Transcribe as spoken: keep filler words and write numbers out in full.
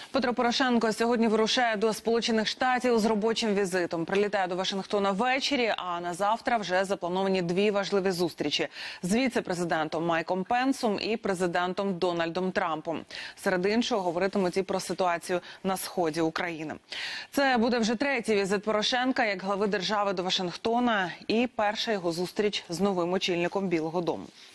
Петро Порошенко сьогодні вирушає до Сполучених Штатів з робочим візитом. Прилітає до Вашингтона ввечері, а на завтра вже заплановані дві важливі зустрічі з віце-президентом Майком Пенсом і президентом Дональдом Трампом. Серед іншого говоритимуть і про ситуацію на сході України. Це буде вже третій візит Порошенка як глави держави до Вашингтона і перша його зустріч з новим очільником Білого дому.